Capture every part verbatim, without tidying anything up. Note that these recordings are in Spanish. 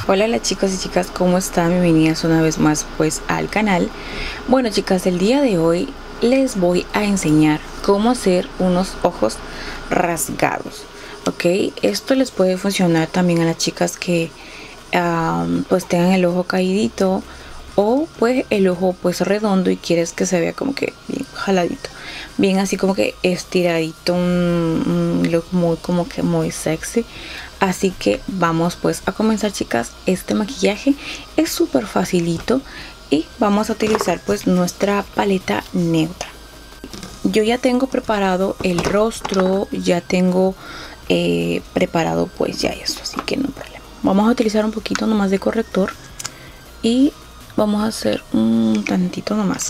Hola, hola chicos y chicas, ¿cómo están? Bienvenidas una vez más pues al canal. Bueno chicas, el día de hoy les voy a enseñar cómo hacer unos ojos rasgados, ok. Esto les puede funcionar también a las chicas que um, pues tengan el ojo caídito, o pues el ojo pues redondo y quieres que se vea como que bien jaladito, bien así como que estiradito, un, un look muy como que muy sexy. Así que vamos pues a comenzar, chicas. Este maquillaje es súper facilito y vamos a utilizar pues nuestra paleta neutra. Yo ya tengo preparado el rostro, ya tengo eh, preparado pues ya eso, así que no hay problema. Vamos a utilizar un poquito nomás de corrector y vamos a hacer un tantito nomás,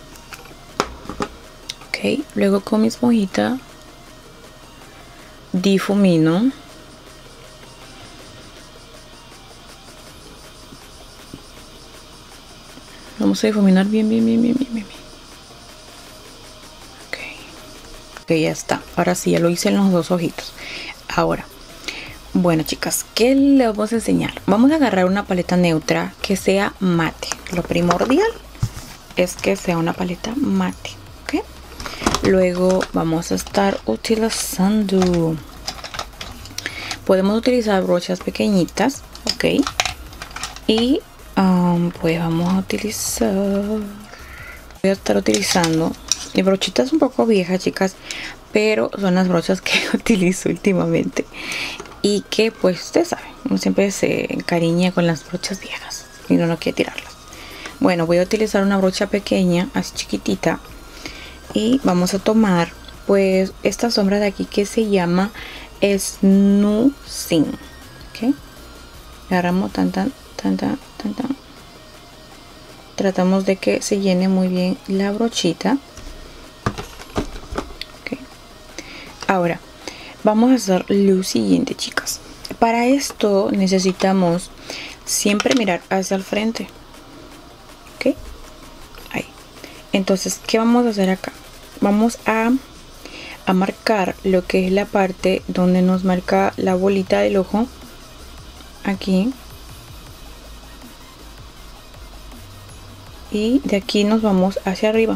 ok. Luego con mi esponjita difumino. Vamos a difuminar bien, bien, bien, bien, bien, bien. Ok. Ok, ya está. Ahora sí, ya lo hice en los dos ojitos. Ahora, bueno chicas, ¿qué les vamos a enseñar? Vamos a agarrar una paleta neutra que sea mate. Lo primordial es que sea una paleta mate, ¿ok? Luego vamos a estar utilizando, podemos utilizar brochas pequeñitas, ¿ok? Y um, pues vamos a utilizar, voy a estar utilizando mi brochita, es un poco vieja chicas, pero son las brochas que utilizo últimamente y que pues ustedes saben, uno siempre se encariña con las brochas viejas y uno no quiere tirarlas. Bueno, voy a utilizar una brocha pequeña, así chiquitita, y vamos a tomar pues esta sombra de aquí que se llama Snoozing, ¿ok? Agarramos tan tan tan tan tan tan, tratamos de que se llene muy bien la brochita, okay. Ahora vamos a hacer lo siguiente, chicas. Para esto necesitamos siempre mirar hacia el frente, ok, ahí. Entonces, ¿qué vamos a hacer acá? Vamos a a marcar lo que es la parte donde nos marca la bolita del ojo, aquí, y de aquí nos vamos hacia arriba.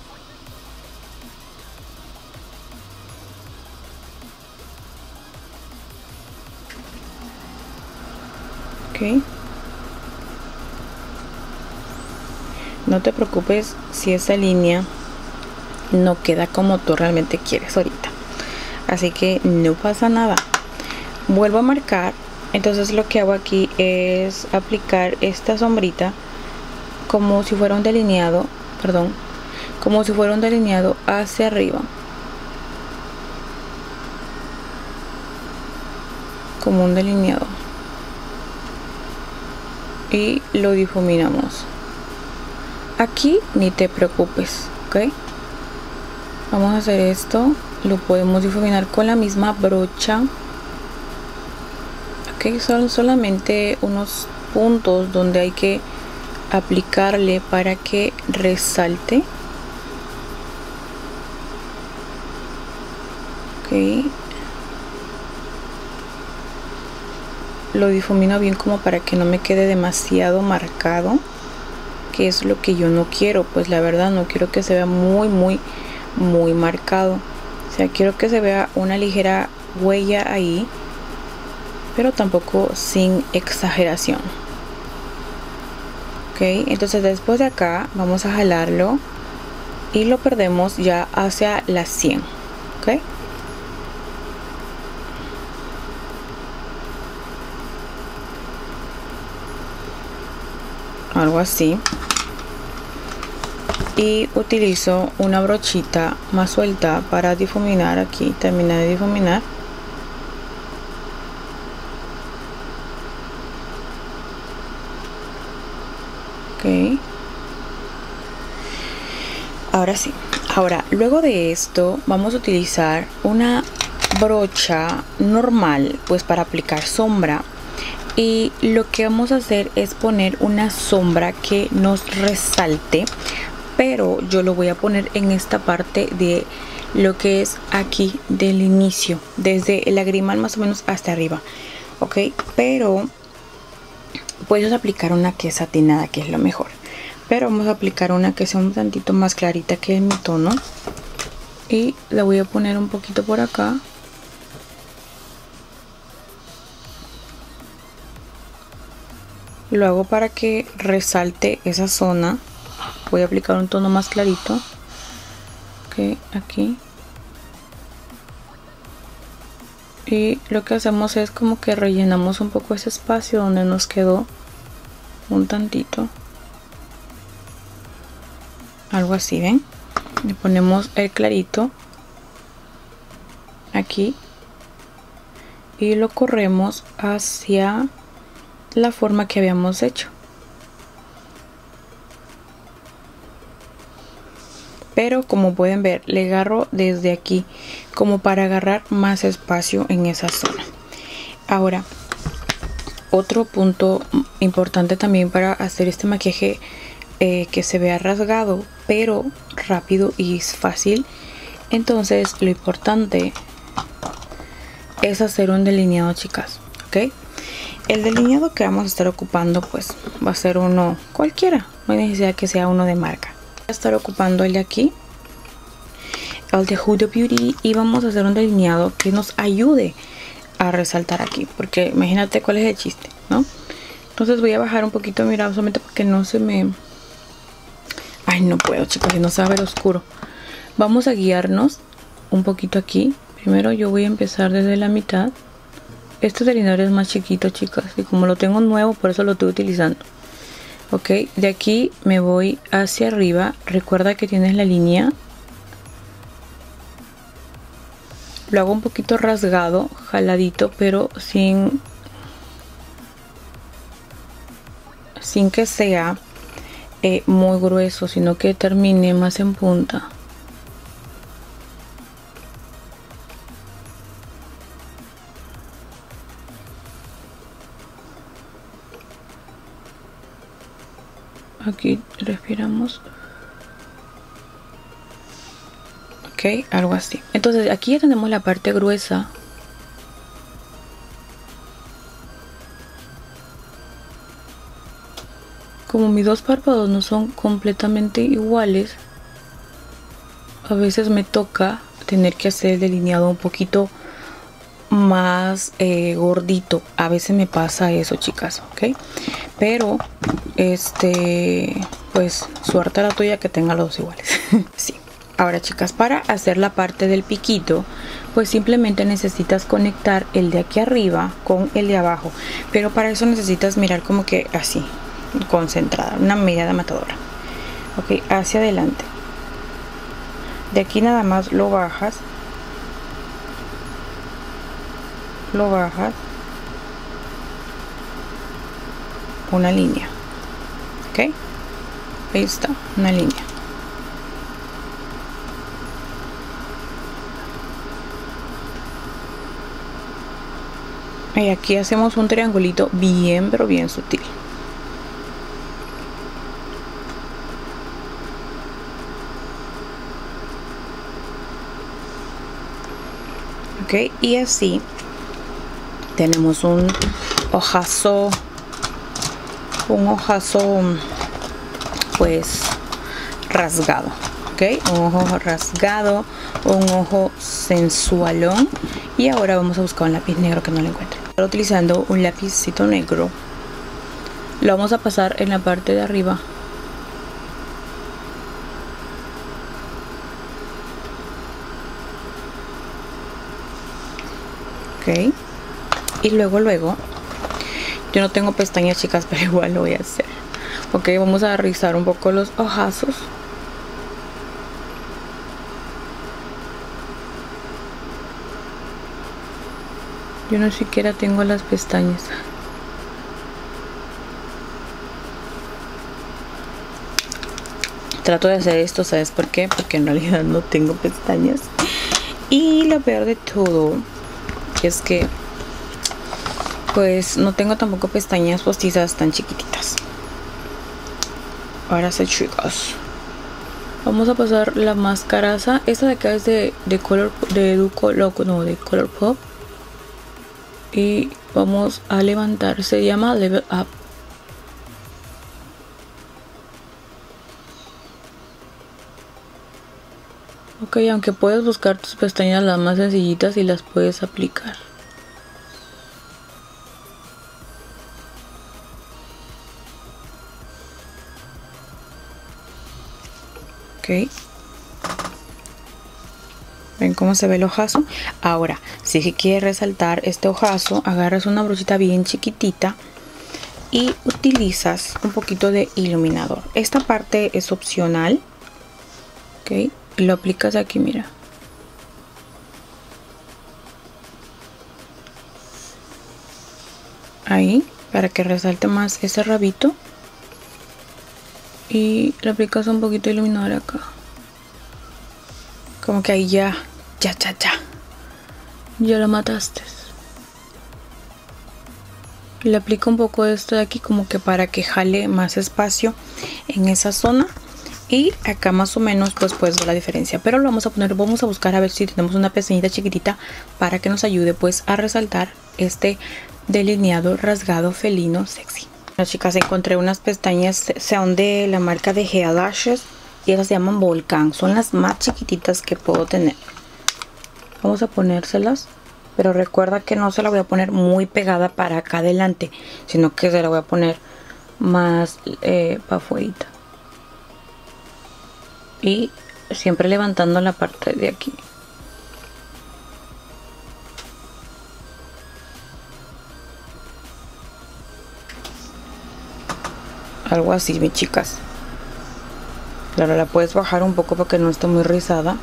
Ok. No te preocupes si esa línea no queda como tú realmente quieres ahorita, así que no pasa nada. Vuelvo a marcar. Entonces lo que hago aquí es aplicar esta sombrita como si fuera un delineado, perdón, como si fuera un delineado hacia arriba, como un delineado, y lo difuminamos. Aquí ni te preocupes, ok. Vamos a hacer esto, lo podemos difuminar con la misma brocha, ok. Son solamente unos puntos donde hay que aplicarle para que resalte, ok. Lo difumino bien como para que no me quede demasiado marcado, que es lo que yo no quiero. Pues la verdad no quiero que se vea muy muy muy marcado, o sea, quiero que se vea una ligera huella ahí, pero tampoco sin exageración, ok. Entonces después de acá vamos a jalarlo y lo perdemos ya hacia la sien, ok. Algo así, y utilizo una brochita más suelta para difuminar. Aquí terminar de difuminar, ok. Ahora sí, ahora luego de esto vamos a utilizar una brocha normal pues para aplicar sombra, y lo que vamos a hacer es poner una sombra que nos resalte, pero yo lo voy a poner en esta parte de lo que es aquí del inicio, desde el lagrimal más o menos hasta arriba, ok. Pero puedes aplicar una que es satinada, que es lo mejor, pero vamos a aplicar una que sea un tantito más clarita que mi tono, y la voy a poner un poquito por acá. Lo hago para que resalte esa zona. Voy a aplicar un tono más clarito que aquí, y lo que hacemos es como que rellenamos un poco ese espacio donde nos quedó un tantito, algo así, ven, le ponemos el clarito aquí y lo corremos hacia la forma que habíamos hecho. Pero como pueden ver, le agarro desde aquí como para agarrar más espacio en esa zona. Ahora, otro punto importante también para hacer este maquillaje eh, que se vea rasgado pero rápido y fácil, entonces lo importante es hacer un delineado, chicas, ¿ok? El delineado que vamos a estar ocupando pues va a ser uno cualquiera, no hay necesidad que sea uno de marca. Voy a estar ocupando el de aquí, el de Huda Beauty, y vamos a hacer un delineado que nos ayude a resaltar aquí, porque imagínate cuál es el chiste, ¿no? Entonces voy a bajar un poquito, mira, solamente porque no se me... Ay, no puedo, chicos, no se va a ver oscuro. Vamos a guiarnos un poquito aquí. Primero yo voy a empezar desde la mitad. Este delineador es más chiquito, chicas, y como lo tengo nuevo, por eso lo estoy utilizando. Ok, de aquí me voy hacia arriba. Recuerda que tienes la línea. Lo hago un poquito rasgado, jaladito, pero sin, sin que sea eh, muy grueso, sino que termine más en punta. Aquí respiramos. Ok, algo así. Entonces aquí ya tenemos la parte gruesa. Como mis dos párpados no son completamente iguales, a veces me toca tener que hacer el delineado un poquito más eh, gordito. A veces me pasa eso, chicas, ok. Pero este pues suerte a la tuya que tenga los dos iguales. Sí. Ahora, chicas, para hacer la parte del piquito, pues simplemente necesitas conectar el de aquí arriba con el de abajo, pero para eso necesitas mirar como que así, concentrada, una mirada matadora. Ok, hacia adelante. De aquí nada más lo bajas, lo bajas, una línea. Ok, ahí está, una línea. Y aquí hacemos un triangulito bien, pero bien sutil. Ok, y así tenemos un ojazo, un ojazo pues rasgado. Ok, un ojo rasgado, un ojo sensualón. Y ahora vamos a buscar un lápiz negro que no lo encuentro. Estoy utilizando un lapicito negro. Lo vamos a pasar en la parte de arriba. Ok. Y luego, luego, yo no tengo pestañas, chicas, pero igual lo voy a hacer. Ok, vamos a rizar un poco los ojazos. Yo no siquiera tengo las pestañas. Trato de hacer esto, ¿sabes por qué? Porque en realidad no tengo pestañas. Y lo peor de todo es que pues no tengo tampoco pestañas postizas tan chiquititas. Ahora sí, chicos, vamos a pasar la mascaraza. Esta de acá es de, de color de Duco Loco, no, de Color Pop. Y vamos a levantar, se llama Level Up. Ok, aunque puedes buscar tus pestañas las más sencillitas y las puedes aplicar. Ok. ¿Ven cómo se ve el hojazo? Ahora, si es que quieres resaltar este hojazo, agarras una brochita bien chiquitita y utilizas un poquito de iluminador. Esta parte es opcional. Ok, y lo aplicas aquí, mira. Ahí, para que resalte más ese rabito. Y le aplicas un poquito de iluminador acá. Como que ahí ya, ya, ya, ya. Ya lo mataste. Le aplico un poco de esto de aquí como que para que jale más espacio en esa zona. Y acá más o menos pues puedes ver la diferencia. Pero lo vamos a poner, vamos a buscar a ver si tenemos una pestañita chiquitita para que nos ayude pues a resaltar este delineado rasgado felino sexy. Bueno, chicas, encontré unas pestañas, son de la marca de Gel Lashes. Y esas se llaman Volcán. Son las más chiquititas que puedo tener. Vamos a ponérselas. Pero recuerda que no se la voy a poner muy pegada para acá adelante, sino que se la voy a poner más eh, para afuera. Y siempre levantando la parte de aquí. Algo así, mis chicas. Claro, la puedes bajar un poco para que no esté muy rizada.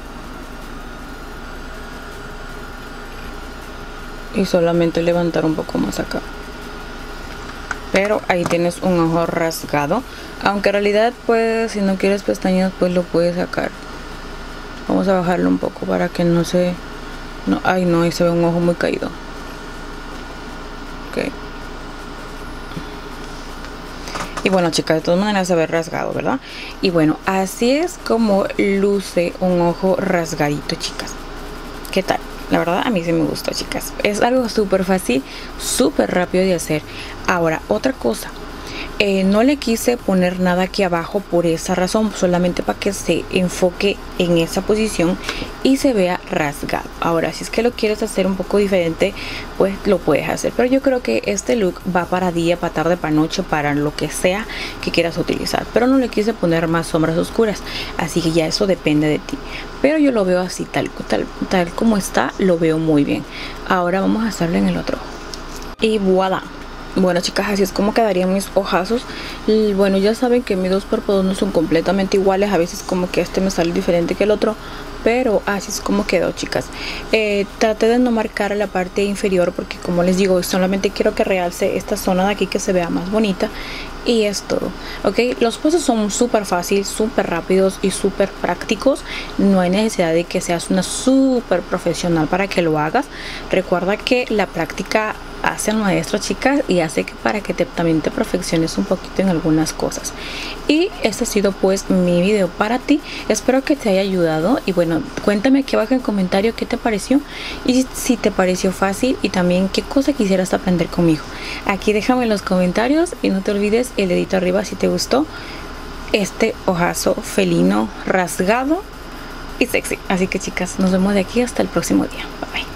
Y solamente levantar un poco más acá. Pero ahí tienes un ojo rasgado. Aunque en realidad pues si no quieres pestañas pues lo puedes sacar. Vamos a bajarlo un poco para que no se... No, ay no, ahí se ve un ojo muy caído. Ok. Y bueno, chicas, de todas maneras se ve rasgado, ¿verdad? Y bueno, así es como luce un ojo rasgadito, chicas. ¿Qué tal? La verdad a mí sí me gusta, chicas. Es algo súper fácil, súper rápido de hacer. Ahora, otra cosa. Eh, no le quise poner nada aquí abajo por esa razón, solamente para que se enfoque en esa posición y se vea rasgado. Ahora, si es que lo quieres hacer un poco diferente, pues lo puedes hacer, pero yo creo que este look va para día, para tarde, para noche, para lo que sea que quieras utilizar. Pero no le quise poner más sombras oscuras, así que ya eso depende de ti, pero yo lo veo así, tal, tal, tal como está, lo veo muy bien. Ahora vamos a hacerlo en el otro y voilà. Bueno, chicas, así es como quedarían mis hojazos. Y bueno, ya saben que mis dos párpados no son completamente iguales. A veces como que este me sale diferente que el otro, pero así es como quedó, chicas. eh, Traté de no marcar la parte inferior porque, como les digo, solamente quiero que realce esta zona de aquí, que se vea más bonita. Y es todo, ok. Los pasos son súper fáciles, súper rápidos y súper prácticos. No hay necesidad de que seas una súper profesional para que lo hagas. Recuerda que la práctica hace al maestro, chicas, y hace que para que te, también te perfecciones un poquito en algunas cosas. Y este ha sido pues mi video para ti. Espero que te haya ayudado. Y bueno, cuéntame aquí abajo en comentario qué te pareció y si te pareció fácil, y también qué cosa quisieras aprender conmigo. Aquí déjame en los comentarios, y no te olvides el dedito arriba si te gustó este hojazo felino rasgado y sexy. Así que, chicas, nos vemos de aquí hasta el próximo día. Bye bye.